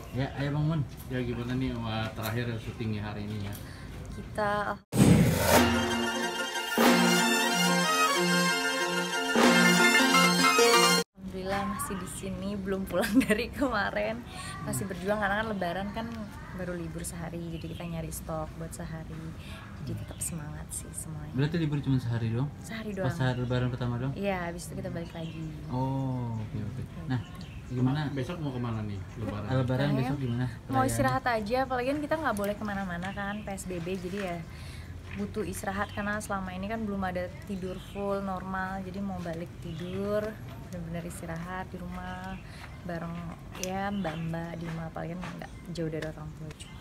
Ya, ayo Bang Mun. Ya gimana nih terakhir syutingnya hari ini ya? Kita alhamdulillah masih di sini, belum pulang dari kemarin. Masih berjuang karena kan lebaran kan baru libur sehari, jadi kita nyari stok buat sehari. Jadi tetap semangat sih semuanya. Berarti libur cuma sehari doang? Sehari Pas doang. hari lebaran pertama doang? Iya, habis itu kita balik lagi. Oh, oke. Nah, gimana? Besok mau kemana nih lebaran? Lebaran Kayaknya besok gimana? Mau Perayaan? istirahat aja, apalagi kan kita nggak boleh kemana-mana kan, PSBB, jadi ya butuh istirahat karena selama ini kan belum ada tidur full normal, jadi mau balik tidur benar-benar istirahat di rumah bareng ya mbak-mbak di rumah, apalagi kan nggak jauh dari orang tua juga.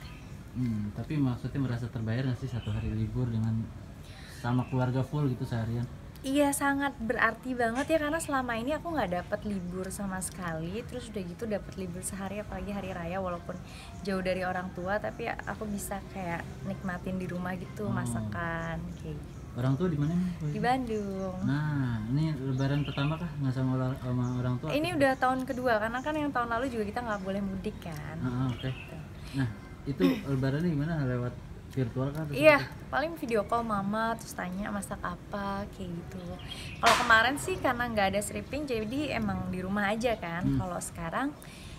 Tapi maksudnya merasa terbayar nggak sih satu hari libur dengan sama keluarga full gitu seharian? Iya, sangat berarti banget ya, karena selama ini aku nggak dapat libur sama sekali, terus udah gitu dapat libur sehari, apalagi hari raya walaupun jauh dari orang tua, tapi ya aku bisa kayak nikmatin di rumah gitu, masakan kayak gitu. Orang tua di mana nih? Di Bandung. Nah, ini lebaran pertama kah nggak sama orang tua? Ini udah tahun kedua, karena kan yang tahun lalu juga kita nggak boleh mudik kan. Oke. Nah, itu lebarannya gimana? Lewat virtual kah? Iya, paling video call mama terus tanya masak apa kayak gitu. Kalau kemarin sih karena nggak ada stripping jadi emang di rumah aja kan. Kalau sekarang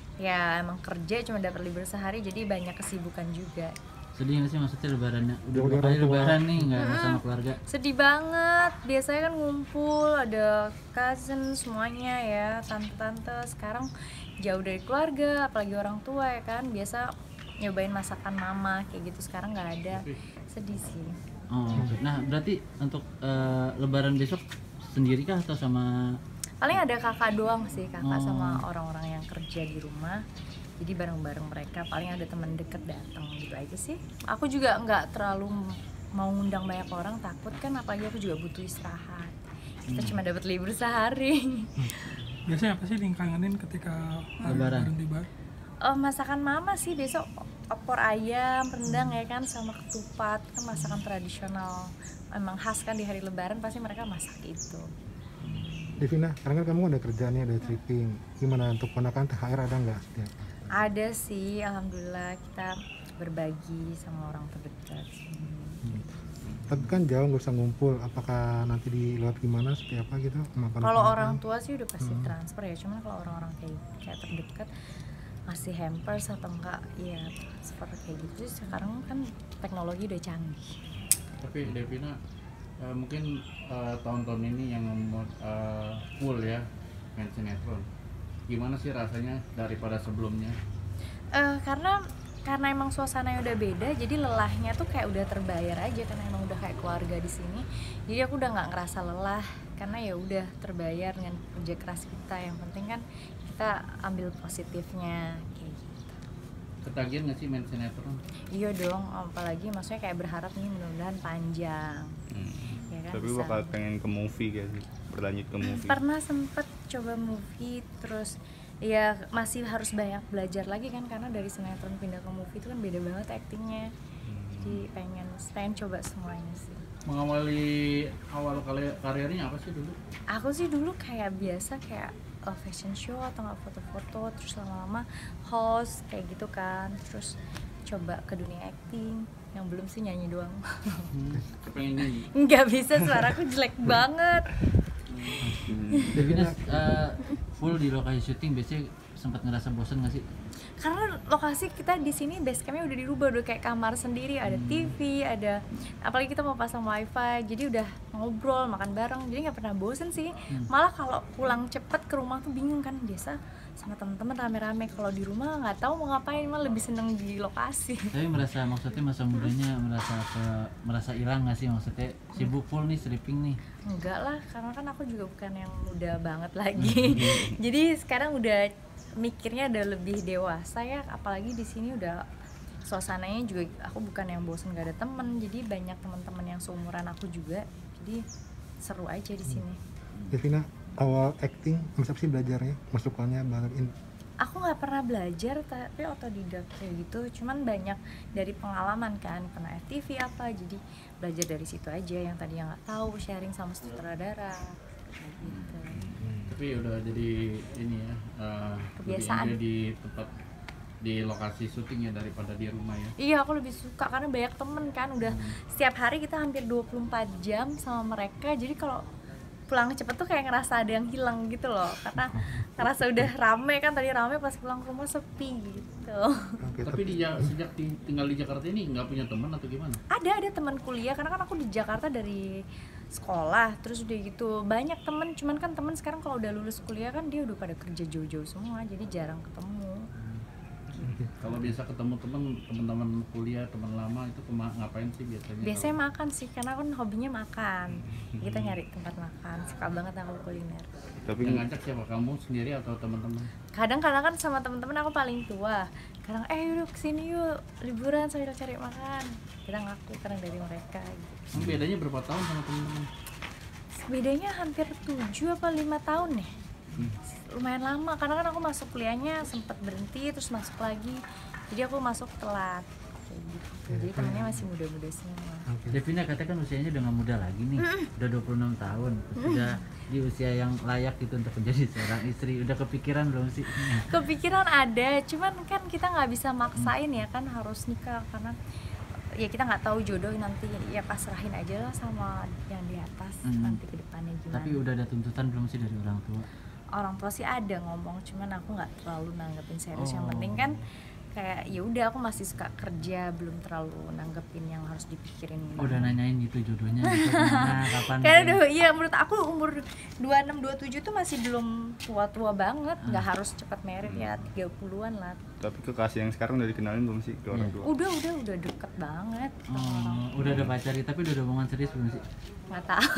ya emang kerja cuma dapat libur sehari, jadi banyak kesibukan juga. Sedih nggak sih maksudnya lebarannya? Udah Jauh berapa dari kali orang tua. lebaran nih nggak sama keluarga? Sedih banget, biasanya kan ngumpul ada cousin semuanya ya, tante-tante. Sekarang jauh dari keluarga, apalagi orang tua ya kan. Biasa nyobain masakan mama kayak gitu, sekarang nggak ada. Sedih sih. Oh, oke. Nah, berarti untuk lebaran besok sendiri kah atau sama? Paling ada kakak doang sih, kakak sama orang-orang yang kerja di rumah, jadi bareng-bareng mereka. Paling ada teman deket datang gitu aja sih. Aku juga nggak terlalu mau ngundang banyak orang, takut kan, apalagi aku juga butuh istirahat. Kita cuma dapat libur sehari. Biasanya apa sih yang kangenin ketika Lebaran? tiba? Masakan mama sih besok, opor ayam, rendang ya kan, sama ketupat, kan masakan tradisional, emang khas kan di hari lebaran, pasti mereka masak itu. Devina, sekarang kan kamu ada kerjaan nih, ada stripping. Gimana untuk ponakan THR ada nggak setiap? Ada sih, alhamdulillah kita berbagi sama orang terdekat. Tapi kan jauh nggak usah ngumpul. Apakah nanti di lewat gimana seperti apa gitu? Sama Kalau ponakan? orang tua sih udah pasti transfer ya, cuman kalau orang-orang kayak terdekat masih hampers atau enggak ya transfer kayak gitu. Sekarang kan teknologi udah canggih. Tapi Devina, mungkin tahun-tahun ini yang full ya main sinetron. Gimana sih rasanya daripada sebelumnya? Karena emang suasananya udah beda, jadi lelahnya tuh kayak udah terbayar aja karena emang udah kayak keluarga di sini. Jadi aku udah nggak ngerasa lelah karena ya udah terbayar dengan kerja keras kita. Yang penting kan kita ambil positifnya kayak gitu. Ketagihan nggak sih main sinetron? Iya dong, apalagi maksudnya kayak berharap nih mudah-mudahan panjang. Ya kan, Tapi bisa. bakal pengen ke movie gak sih? Berlanjut ke movie? Pernah sempet coba movie, terus ya masih harus banyak belajar lagi kan, karena dari sinetron pindah ke movie itu kan beda banget aktingnya. Jadi pengen coba semuanya sih. Mengawali awal karirnya apa sih dulu? Aku sih dulu kayak biasa kayak fashion show atau nggak foto-foto, terus lama-lama host kayak gitu kan, terus coba ke dunia acting. Yang belum sih nyanyi doang. Pengen nyanyi. Nggak bisa, suaraku jelek banget. Devina full di lokasi syuting biasanya sempat ngerasa bosan nggak sih? Karena lokasi kita di sini base campnya udah dirubah, udah kayak kamar sendiri, ada TV, ada apalagi kita mau pasang wifi, jadi udah ngobrol makan bareng, jadi nggak pernah bosen sih. Malah kalau pulang cepet ke rumah tuh bingung kan, biasa sama teman-teman rame-rame, kalau di rumah nggak tahu mau ngapain, malah lebih seneng di lokasi. Tapi maksudnya masa mudanya merasa hilang nggak sih, maksudnya sibuk full nih stripping nih? Enggak lah, karena kan aku juga bukan yang muda banget lagi. Jadi sekarang udah mikirnya udah lebih dewasa ya, apalagi di sini udah suasananya juga, aku bukan yang bosen gak ada temen, jadi banyak teman-teman yang seumuran aku juga, jadi seru aja di sini. Devina, awal acting, masa sih belajarnya? Masukannya banget Aku nggak pernah belajar, tapi otodidak kayak gitu, cuman banyak dari pengalaman kan, pernah FTV apa, jadi belajar dari situ aja, yang tadi yang nggak tahu sharing sama sutradara kayak gitu. Tapi udah jadi ini ya, Kebiasaan. lebih enjoy di tempat di lokasi syutingnya daripada di rumah ya? Iya, aku lebih suka karena banyak temen kan, udah setiap hari kita hampir 24 jam sama mereka. Jadi kalau pulang cepet tuh kayak ngerasa ada yang hilang gitu loh, karena ngerasa udah rame kan, tadi rame pas pulang ke rumah sepi gitu. Oke, Tapi sejak tinggal di Jakarta ini nggak punya teman atau gimana? Ada teman kuliah, karena kan aku di Jakarta dari sekolah, terus udah gitu banyak temen, cuman kan temen sekarang kalau udah lulus kuliah kan dia udah pada kerja jauh-jauh semua, jadi jarang ketemu. Kalau biasa ketemu teman-teman kuliah, teman lama itu ngapain sih biasanya? Biasanya makan sih, karena kan hobinya makan. Kita nyari tempat makan, suka banget aku kuliner. Tapi Yang ngajak siapa? Kamu sendiri atau teman-teman? Kadang-kadang kan sama temen-temen aku paling tua. Kadang yuk kesini yuk liburan sambil cari makan. Kadang aku, kadang dari mereka gitu. Emang bedanya berapa tahun sama teman-teman? Bedanya hampir 7 apa 5 tahun nih. Lumayan lama, karena kan aku masuk kuliahnya sempat berhenti terus masuk lagi. Jadi aku masuk telat kayak gitu. Jadi temennya masih muda-muda semua. Devina katanya kan usianya udah gak muda lagi nih, udah 26 tahun, sudah di usia yang layak gitu untuk menjadi seorang istri. Udah kepikiran belum sih? Kepikiran ada, cuman kan kita nggak bisa maksain ya kan, harus nikah karena ya kita nggak tahu jodoh nanti, ya pasrahin aja lah sama yang di atas nanti ke depannya gimana. Tapi udah ada tuntutan belum sih dari orang tua? Orang tua sih ada ngomong, cuman aku nggak terlalu nanggepin serius. Yang Oh. penting kan kayak ya udah, aku masih suka kerja, belum terlalu nanggepin yang harus dipikirin. Udah nanyain gitu jodohnya gitu, gimana, kapan? Karena gitu? iya, menurut aku umur 26-27 tuh masih belum tua-tua banget, nggak harus cepat married ya, 30-an lah. tapi kekasih yang sekarang udah dikenalin belum sih ke orang tua? Udah deket banget sama orang. Udah ada pacar, tapi udah ada hubungan serius belum sih? Nggak tahu.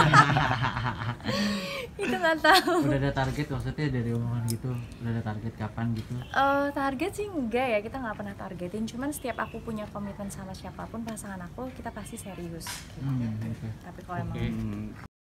Itu nggak tahu. Udah ada target maksudnya dari omongan gitu? Udah ada target kapan gitu? Target sih enggak ya, kita nggak pernah targetin, cuman setiap aku punya komitmen sama siapapun pasangan aku, kita pasti serius. Oke. Tapi kalau emang Hmm,